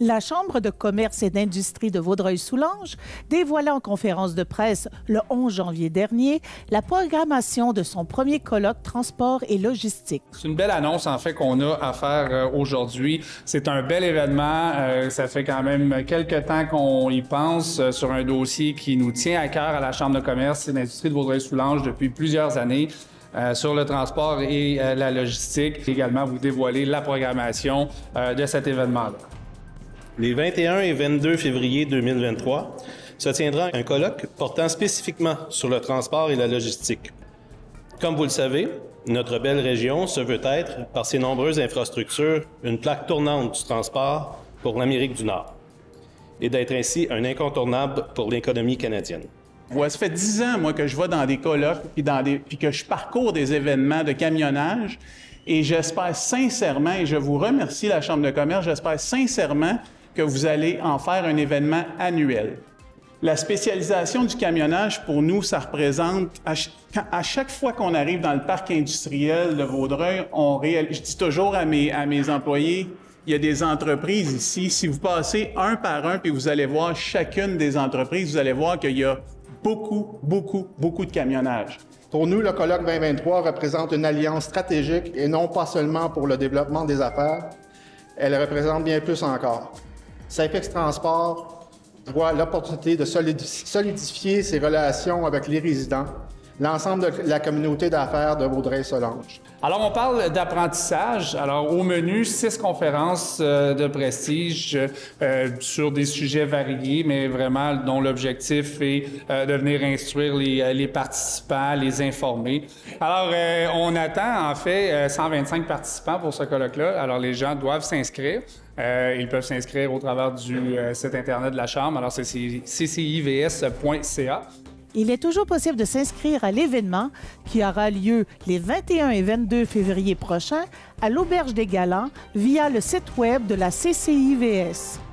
La Chambre de commerce et d'industrie de Vaudreuil-Soulanges dévoilait en conférence de presse le 11 janvier dernier la programmation de son premier colloque transport et logistique. C'est une belle annonce en fait qu'on a à faire aujourd'hui. C'est un bel événement. Ça fait quand même quelques temps qu'on y pense sur un dossier qui nous tient à cœur à la Chambre de commerce et d'industrie de Vaudreuil-Soulanges depuis plusieurs années. Sur le transport et la logistique. Également, vous dévoilez la programmation de cet événement-là. Les 21 et 22 février 2023 se tiendra un colloque portant spécifiquement sur le transport et la logistique. Comme vous le savez, notre belle région se veut être, par ses nombreuses infrastructures, une plaque tournante du transport pour l'Amérique du Nord et d'être ainsi un incontournable pour l'économie canadienne. Ça fait 10 ans, moi, que je vais dans des colloques puis que je parcours des événements de camionnage et j'espère sincèrement, et je vous remercie, la Chambre de commerce, j'espère sincèrement que vous allez en faire un événement annuel. La spécialisation du camionnage, pour nous, ça représente, à chaque fois qu'on arrive dans le parc industriel de Vaudreuil, je dis toujours à mes employés, il y a des entreprises ici. Si vous passez un par un puis vous allez voir chacune des entreprises, vous allez voir qu'il y a beaucoup de camionnage. Pour nous, le colloque 2023 représente une alliance stratégique et non pas seulement pour le développement des affaires. Elle représente bien plus encore. Safex Transport voit l'opportunité de solidifier ses relations avec les résidents, l'ensemble de la communauté d'affaires de Vaudreuil-Soulanges. Alors, on parle d'apprentissage. Alors, au menu, 6 conférences de prestige sur des sujets variés, mais vraiment dont l'objectif est de venir instruire les participants, les informer. Alors, on attend en fait 125 participants pour ce colloque-là. Alors, les gens doivent s'inscrire. Ils peuvent s'inscrire au travers du site Internet de la Chambre. Alors, c'est ccivs.ca. Il est toujours possible de s'inscrire à l'événement qui aura lieu les 21 et 22 février prochains à l'Auberge des Galants via le site web de la CCIVS.